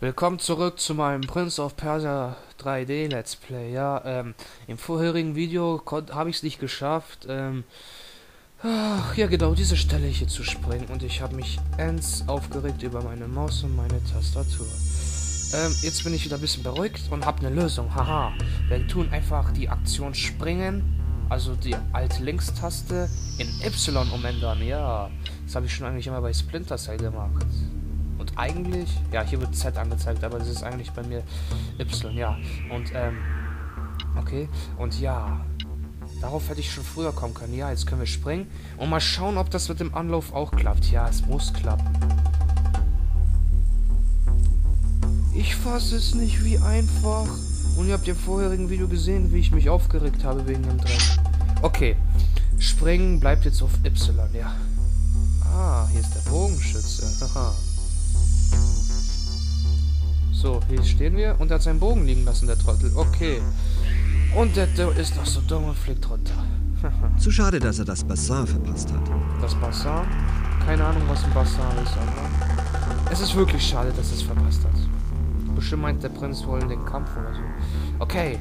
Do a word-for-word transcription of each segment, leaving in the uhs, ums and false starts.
Willkommen zurück zu meinem Prince of Persia drei D Let's Play. Ja, ähm, im vorherigen Video habe ich es nicht geschafft, ähm, ach, ja genau, diese Stelle hier zu springen. Und ich habe mich ends aufgeregt über meine Maus und meine Tastatur. Ähm, jetzt bin ich wieder ein bisschen beruhigt und habe eine Lösung. Haha, wir tun einfach die Aktion springen, also die alte Linkstaste in Y umändern. Ja, das habe ich schon eigentlich immer bei Splinter Cell gemacht. Und eigentlich, ja, hier wird Z angezeigt, aber das ist eigentlich bei mir Y, ja. Und, ähm, okay. Und ja, darauf hätte ich schon früher kommen können. Ja, jetzt können wir springen und mal schauen, ob das mit dem Anlauf auch klappt. Ja, es muss klappen. Ich fasse es nicht, wie einfach. Und ihr habt im vorherigen Video gesehen, wie ich mich aufgeregt habe wegen dem Dreck. Okay, springen bleibt jetzt auf Y, ja. Ah, hier ist der Bogenschütze. Haha. So, hier stehen wir und er hat seinen Bogen liegen lassen, der Trottel. Okay. Und der, der ist noch so dumm und fliegt runter. Zu schade, dass er das Bassin verpasst hat. Das Bassin? Keine Ahnung, was ein Bassin ist, aber es ist wirklich schade, dass er es verpasst hat. Bestimmt meint der Prinz wohl den Kampf oder so. Okay.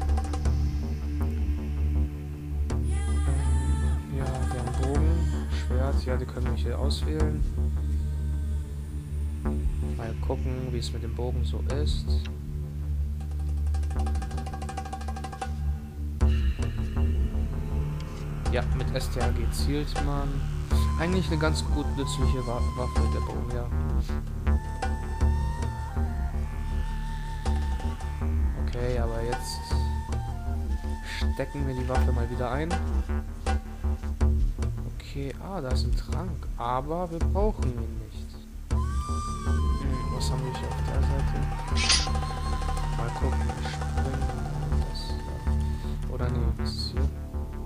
Ähm, ja, wir haben Bogen, Schwert. Ja, die können wir hier auswählen. Mal gucken, wie es mit dem Bogen so ist. Ja, mit S T R G zielt man. Eigentlich eine ganz gut nützliche Waffe, der Bogen, ja. Okay, aber jetzt stecken wir die Waffe mal wieder ein. Okay, ah, da ist ein Trank, aber wir brauchen ihn nicht. Was haben wir hier auf der Seite? Mal gucken. Springen. Das, ja. Oder nee, was ist hier?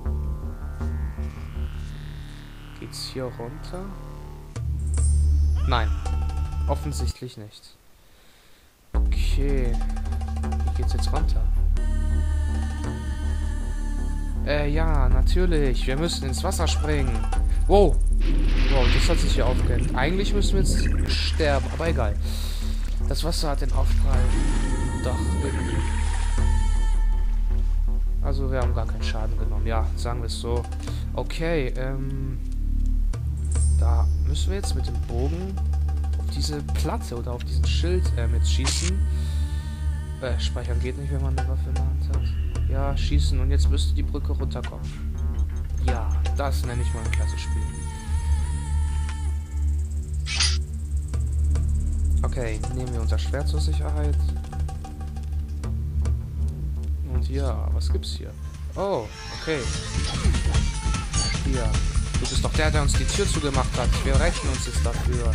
Geht's hier runter? Nein. Offensichtlich nicht. Okay. Wie geht's jetzt runter? Äh, ja, natürlich. Wir müssen ins Wasser springen. Wow. Wow, das hat sich hier aufgehängt. Eigentlich müssen wir jetzt sterben, aber egal. Das Wasser hat den Aufprall doch irgendwie. Also wir haben gar keinen Schaden genommen. Ja, sagen wir es so. Okay, ähm... da müssen wir jetzt mit dem Bogen auf diese Platte oder auf diesen Schild ähm, jetzt schießen. Äh, speichern geht nicht, wenn man eine Waffe in der Hand hat. Ja, schießen und jetzt müsste die Brücke runterkommen. Ja, das nenne ich mal ein klasse Spiel. Okay, nehmen wir unser Schwert zur Sicherheit. Und ja, was gibt's hier? Oh, okay. Hier. Du bist doch der, der uns die Tür zugemacht hat. Wir rächen uns jetzt dafür.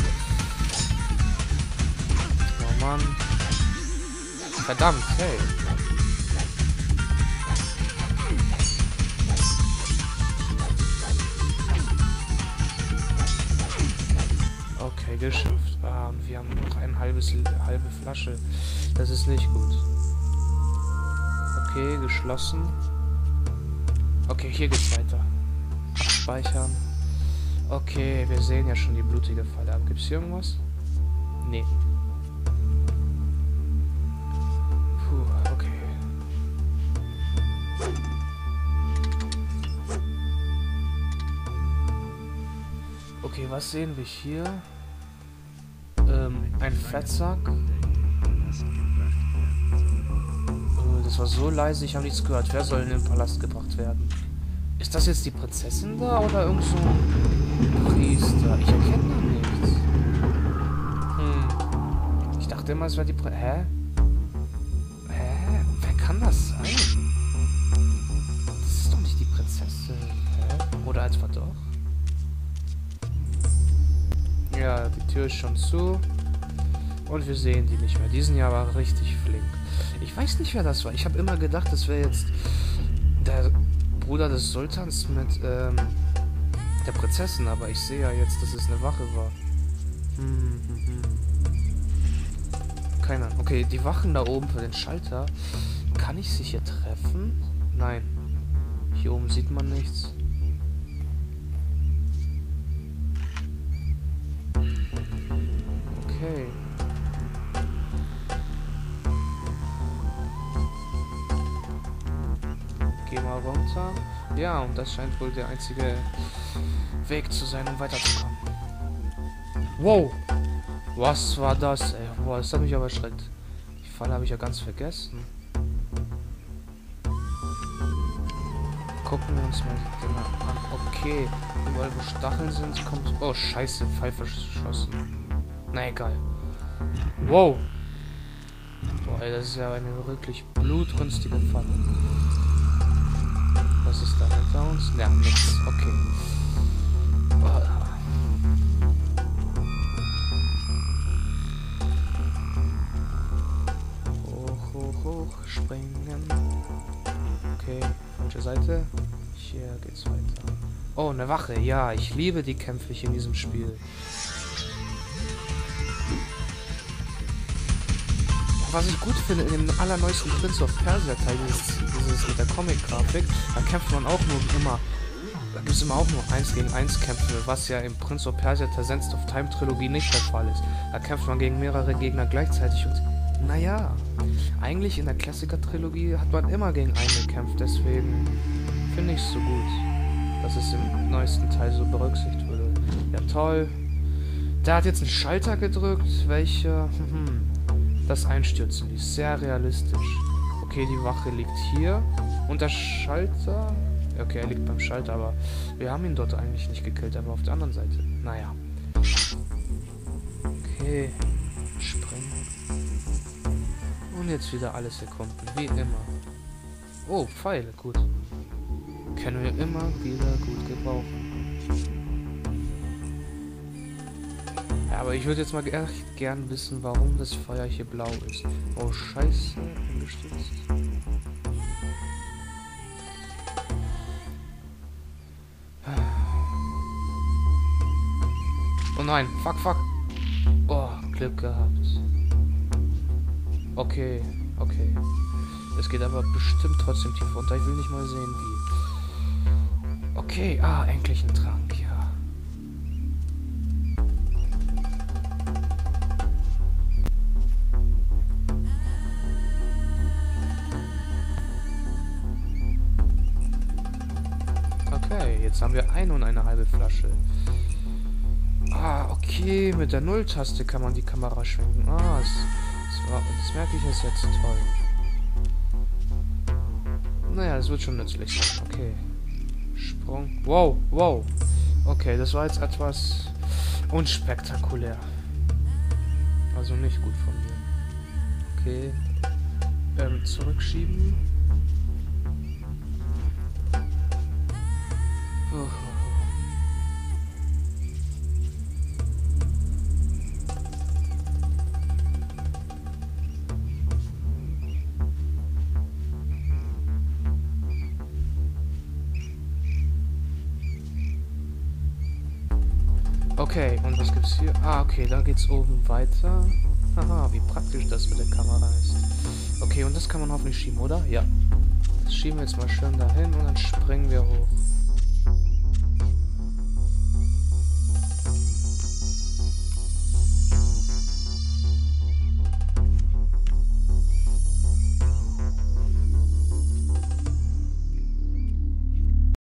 Oh Mann. Verdammt, hey. Okay, geschafft. Ah, und wir haben noch ein halbes, halbe Flasche. Das ist nicht gut. Okay, geschlossen. Okay, hier geht's weiter. Abspeichern. Okay, wir sehen ja schon die blutige Falle. Aber gibt's hier irgendwas? Nee. Puh, okay. Okay, was sehen wir hier? Ähm, ein Fettsack. Oh, das war so leise, ich habe nichts gehört. Wer soll in den Palast gebracht werden? Ist das jetzt die Prinzessin da oder irgend so ein Priester? Ich erkenne da nichts. Hm. Ich dachte immer, es wäre die Prinzessin. Hä? Hä? Wer kann das sein? Das ist doch nicht die Prinzessin. Hä? Oder etwa doch? Ja, die Tür ist schon zu. Und wir sehen die nicht mehr. Die sind ja aber richtig flink. Ich weiß nicht, wer das war. Ich habe immer gedacht, das wäre jetzt der Bruder des Sultans mit ähm, der Prinzessin. Aber ich sehe ja jetzt, dass es eine Wache war. Hm, hm, hm. Keine Ahnung. Okay, die Wachen da oben für den Schalter. Kann ich sie hier treffen? Nein. Hier oben sieht man nichts. Okay. gehe mal runter. Ja, und das scheint wohl der einzige Weg zu sein, um weiterzukommen. Wow! Was war das, ey? Boah, das hat mich aber erschreckt. Die Falle habe ich ja ganz vergessen. Gucken wir uns mal die Dinger an. Okay, überall wo Stacheln sind, kommt... Oh, scheiße, Pfeil verschossen. Na egal. Wow! Boah, ey, das ist ja eine wirklich blutrünstige Falle. Was ist da hinter uns? Ja, nix. Okay. Boah. Hoch, hoch, hoch. Springen. Okay, falsche Seite. Hier geht's weiter. Oh, eine Wache. Ja, ich liebe die Kämpfe hier in diesem Spiel. Was ich gut finde, in dem allerneuesten Prince of Persia Teil, dieses, dieses mit der Comic-Grafik, da kämpft man auch nur immer, da gibt es immer auch nur eins gegen eins Kämpfe, was ja im Prince of Persia Sands of Time Trilogie nicht der Fall ist. Da kämpft man gegen mehrere Gegner gleichzeitig und, naja, eigentlich in der Klassiker-Trilogie hat man immer gegen einen gekämpft, deswegen finde ich es so gut, dass es im neuesten Teil so berücksichtigt wurde. Ja, toll. Der hat jetzt einen Schalter gedrückt, welcher, hm, das Einstürzen ist sehr realistisch. Okay, die Wache liegt hier. Und der Schalter... Okay, er liegt beim Schalter, aber wir haben ihn dort eigentlich nicht gekillt, aber auf der anderen Seite. Naja. Okay. Springen. Und jetzt wieder alles erkunden, wie immer. Oh, Pfeile, gut. Können wir immer wieder gut gebrauchen. Ja, aber ich würde jetzt mal echt gern wissen, warum das Feuer hier blau ist. Oh, scheiße, umgestürzt. Oh nein, fuck, fuck. Oh, Glück gehabt. Okay, okay. Es geht aber bestimmt trotzdem tief runter. Ich will nicht mal sehen, wie. Okay, ah, endlich ein Trank, ja. Jetzt haben wir eine und eine halbe Flasche. Ah, okay. Mit der Null-Taste kann man die Kamera schwenken. Ah, das, das, war, das merke ich jetzt, jetzt toll. Naja, das wird schon nützlich sein. Okay. Sprung. Wow, wow. Okay, das war jetzt etwas unspektakulär. Also nicht gut von mir. Okay. Ähm, zurückschieben. Oh. Okay, und was gibt's hier? Ah, okay, da geht's oben weiter. Haha, wie praktisch das mit der Kamera ist. Okay, und das kann man hoffentlich schieben, oder? Ja. Das schieben wir jetzt mal schön dahin und dann springen wir hoch.